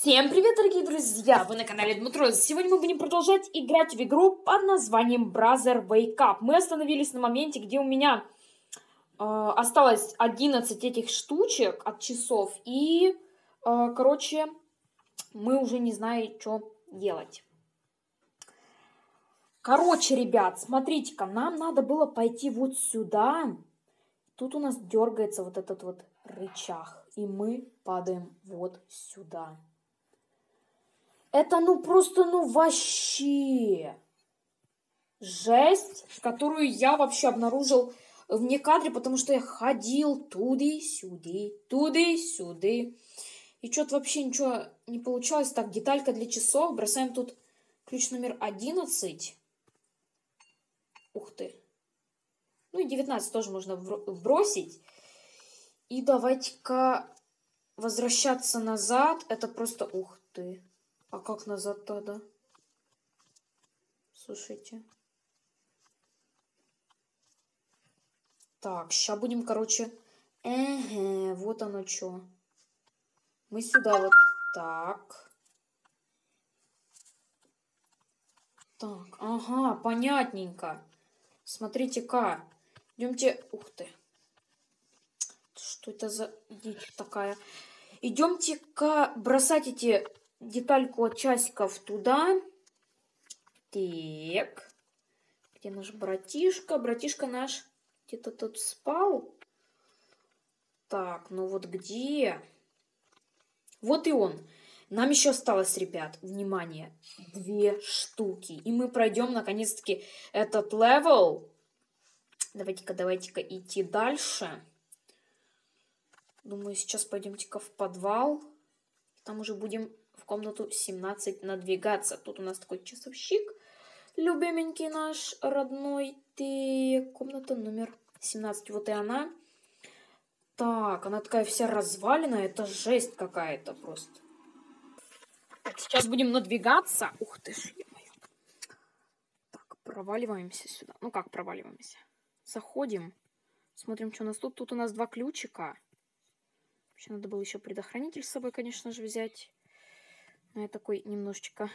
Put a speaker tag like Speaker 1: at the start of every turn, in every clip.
Speaker 1: Всем привет, дорогие друзья! Вы на канале Дмитрос. Сегодня мы будем продолжать играть в игру под названием Brother Wake Up. Мы остановились на моменте, где у меня осталось 11 этих штучек от часов. И, короче, мы уже не знаем, что делать. Короче, ребят, смотрите-ка, нам надо было пойти вот сюда. Тут у нас дергается вот этот вот рычаг. И мы падаем вот сюда. Это просто вообще жесть, которую я вообще обнаружил вне кадре, потому что я ходил туды-сюды, туды-сюды. И что-то вообще ничего не получалось. Так, деталька для часов. Бросаем тут ключ номер 11. Ух ты. Ну и 19 тоже можно бросить. И давайте-ка возвращаться назад. Это просто... Ух ты. А как назад тогда? Слушайте. Так, сейчас будем, короче... вот оно что. Мы сюда вот так. Так, ага, понятненько. Смотрите-ка. Идемте... Ух ты. Что это за дичь такая? Идемте-ка бросать эти детальку от часиков туда. Так. Где наш братишка? Братишка наш где-то тут спал. Так, ну вот где? Вот и он. Нам еще осталось, ребят, внимание, 2 штуки. И мы пройдем, наконец-таки, этот левел. Давайте-ка идти дальше. Думаю, сейчас пойдемте-ка в подвал. Там уже будем в комнату 17 надвигаться. Тут у нас такой часовщик. Любименький наш родной. Ты, комната номер 17. Вот и она. Так, она такая вся разваленная. Это жесть какая-то просто. Так, сейчас будем надвигаться. Ух ты ж, ё-моё. Так, проваливаемся сюда. Ну как проваливаемся? Заходим. Смотрим, что у нас тут. Тут у нас 2 ключика. Вообще надо было еще предохранитель с собой, конечно же, взять. Но я такой немножечко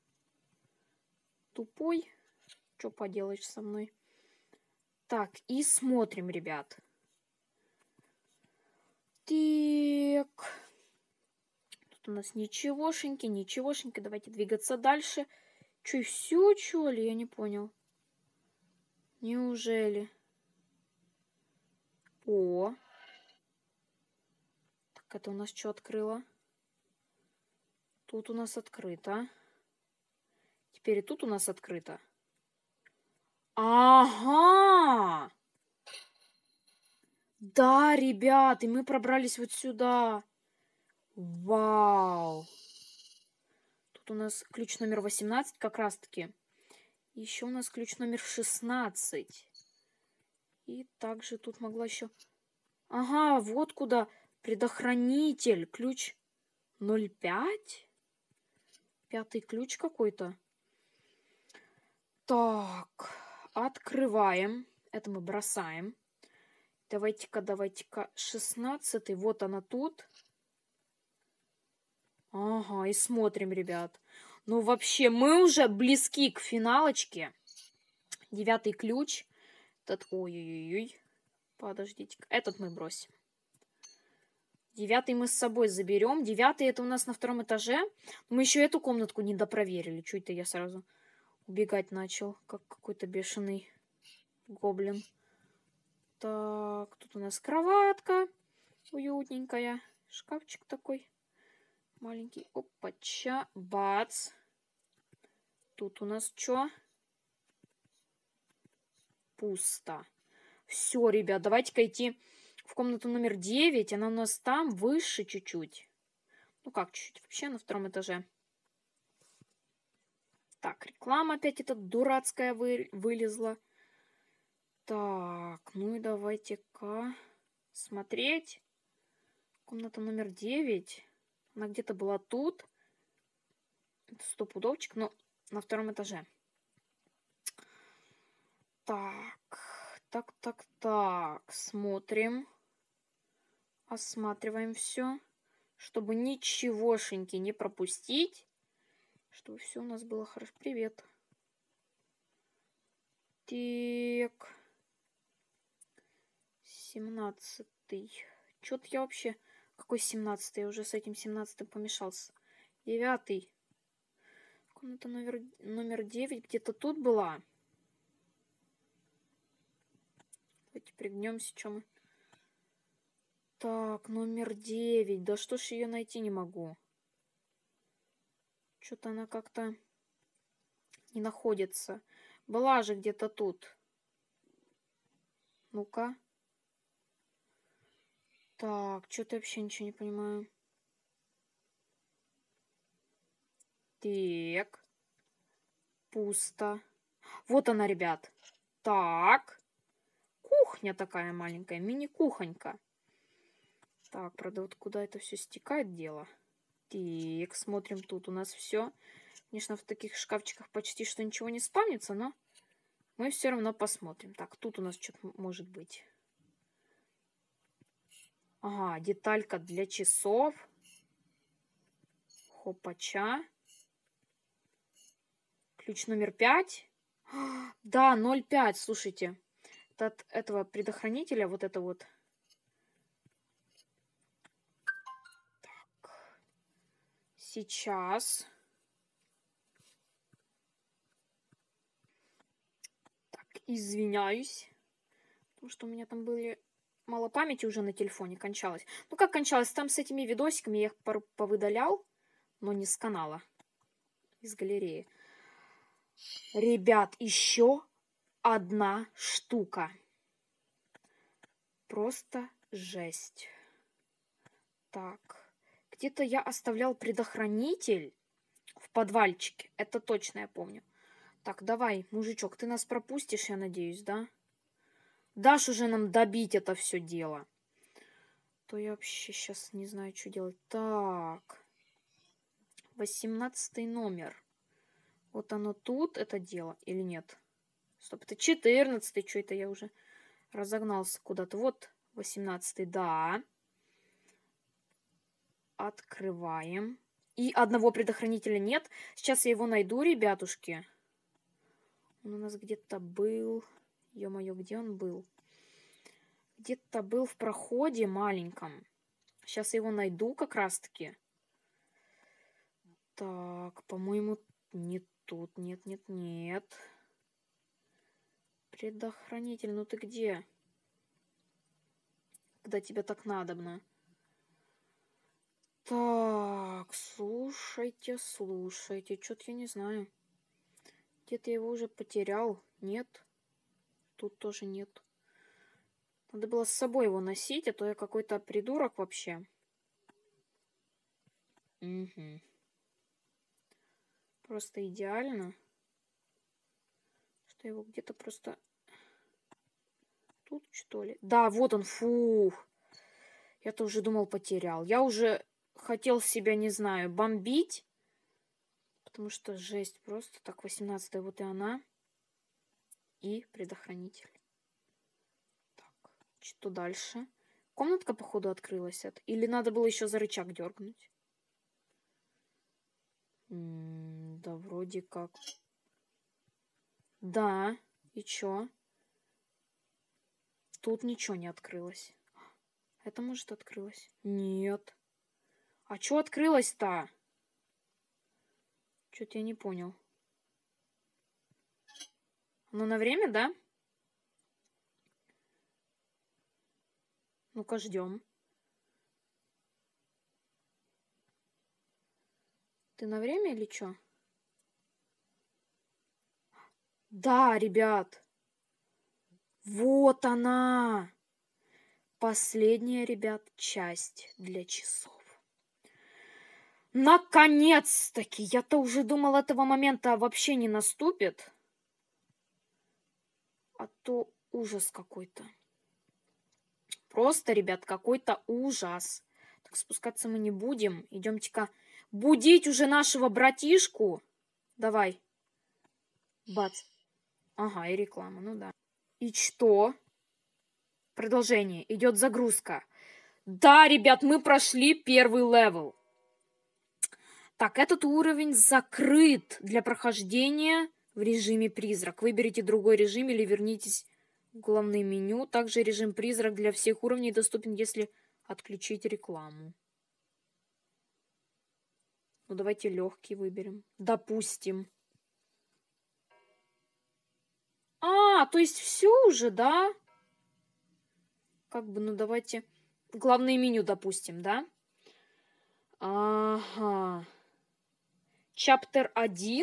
Speaker 1: тупой. Что поделаешь со мной? Так, и смотрим, ребят. Так. Тут у нас ничегошеньки, ничегошеньки. Давайте двигаться дальше. Че, и все, что ли? Я не понял. Неужели? О. Так, это у нас что открыло? Тут у нас открыто. Теперь и тут у нас открыто. Ага! Да, ребят, и мы пробрались вот сюда. Вау! Тут у нас ключ номер 18 как раз-таки. Еще у нас ключ номер 16. И также тут могла еще... Ага, вот куда предохранитель. Ключ 05. 5-й ключ какой-то. Так, открываем. Это мы бросаем. Давайте-ка, 16-й. Вот она тут. Ага, и смотрим, ребят. Ну, вообще, мы уже близки к финалочке. 9-й ключ. Этот, ой-ой-ой. Подождите-ка. Этот мы бросим. 9-й мы с собой заберем. 9-й это у нас на 2-м этаже. Мы еще эту комнатку не допроверили. Чуть то я сразу убегать начал, как какой-то бешеный гоблин. Так, тут у нас кроватка уютненькая. Шкафчик такой маленький. Опача, бац. Тут у нас что? Пусто. Все, ребят, давайте-ка идти в комнату номер 9. Она у нас там, выше чуть-чуть. Ну как чуть-чуть? Вообще на 2-м этаже. Так, реклама опять эта дурацкая вылезла. Так, ну и давайте-ка смотреть. Комната номер 9. Она где-то была тут. Это стопудовчик, но на 2-м этаже. Так. Смотрим. Осматриваем все. чтобы ничегошеньки не пропустить. Чтобы все у нас было хорошо. Привет. Так. 17-й. Чё-то я вообще... Какой 17-й? Я уже с этим 17-м помешался. 9-й. Комната номер 9 где-то тут была. Давайте пригнемся, что мы... Так, номер 9. Да что ж ее найти не могу. Что-то она как-то не находится. Была же где-то тут. Ну-ка. Так, что-то вообще ничего не понимаю. Так. Пусто. Вот она, ребят. Так. Кухня такая маленькая, мини-кухонька. Так, правда, вот куда это все стекает дело. Так, смотрим, тут у нас все. Конечно, в таких шкафчиках почти что ничего не спавнится, но мы все равно посмотрим. Так, тут у нас что-то может быть. Ага, деталька для часов. Хопача. Ключ номер 5. Да, 0,5, слушайте. От этого предохранителя вот это вот. Так. Сейчас. Так, извиняюсь. Потому что у меня там были... Мало памяти уже на телефоне кончалось. Ну, как кончалось? Там с этими видосиками я их повыдалял, но не с канала. Из галереи. Ребят, еще одна штука. Просто жесть. Так. Где-то я оставлял предохранитель в подвальчике. Это точно я помню. Так, давай, мужичок, ты нас пропустишь, я надеюсь, да? Дашь уже нам добить это все дело. То я вообще сейчас не знаю, что делать. Так. 18 номер. Вот оно тут, это дело, или нет? Стоп, это 14-й. Что это я уже разогнался куда-то? Вот 18-й, да. Открываем. И одного предохранителя нет. Сейчас я его найду, ребятушки. Он у нас где-то был... Ё-моё, где он был? Где-то был в проходе маленьком. Сейчас я его найду как раз-таки. Так, по-моему, не тут. Нет, нет, нет. Предохранитель, ну ты где? Когда тебе так надобно. Так, слушайте, слушайте. Что-то я не знаю. Где-то я его уже потерял. Нет. Тут тоже нет. Надо было с собой его носить, а то я какой-то придурок вообще. Угу. Просто идеально. Что его где-то просто... Тут, что ли? Да, вот он, фух. Я-то уже думал, потерял. Я уже хотел себя, не знаю, бомбить. Потому что жесть просто. Так, 18-я, вот и она. И предохранитель. Так, что дальше? Комнатка, походу, открылась. Или надо было еще за рычаг дергнуть? Да, вроде как. Да, и чё? Тут ничего не открылось. Это, может, открылось? Нет. А чё открылось-то? Чё-то я не понял. Ну, на время, да? Ну-ка, ждем. Ты на время или чё? Да, ребят. Вот она. Последняя, ребят, часть для часов. Наконец-таки! Я-то уже думал, этого момента вообще не наступит. А то ужас какой-то. Просто, ребят, какой-то ужас. Так, спускаться мы не будем. Идемте-ка будить уже нашего братишку. Давай. Бац. Ага, и реклама, ну да. И что? Продолжение. Идет загрузка. Да, ребят, мы прошли первый левел. Так, этот уровень закрыт для прохождения в режиме призрак. Выберите другой режим или вернитесь в главное меню. Также режим призрак для всех уровней доступен, если отключить рекламу. Ну, давайте легкий выберем. Допустим. То есть все уже, да? Как бы, ну, давайте главное меню допустим, да? Ага. Чаптер 1.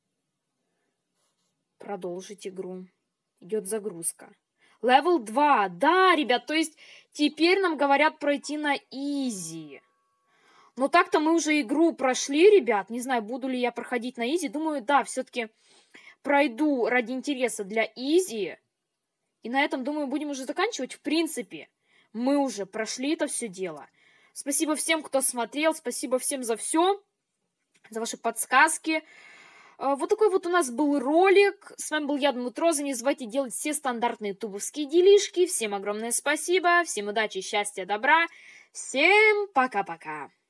Speaker 1: Продолжить игру. Идет загрузка. Левел 2. Да, ребят, то есть теперь нам говорят пройти на изи. Но так-то мы уже игру прошли, ребят. Не знаю, буду ли я проходить на изи. Думаю, да, все-таки пройду ради интереса для изи. И на этом, думаю, будем уже заканчивать. В принципе, мы уже прошли это все дело. Спасибо всем, кто смотрел. Спасибо всем за все. За ваши подсказки. Вот такой вот у нас был ролик. С вами был я, Дмитроза. Не забывайте делать все стандартные тубовские делишки. Всем огромное спасибо. Всем удачи, счастья, добра. Всем пока-пока.